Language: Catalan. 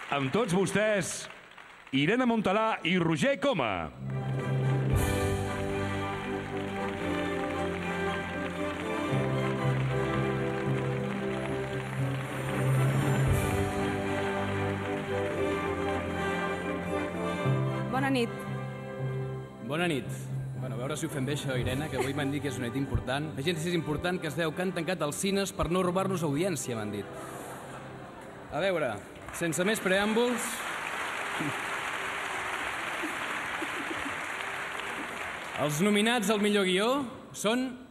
amb tots vostès, Irene Montalà i Roger Coma. Bona nit. Bona nit. Bueno, a veure si ho fem bé, això, Irene, que avui m'han dit que és una nit important. La gent és important que es veu que han tancat els cines per no robar-nos audiència, m'han dit. A veure, sense més preàmbuls... Els nominats al millor guió són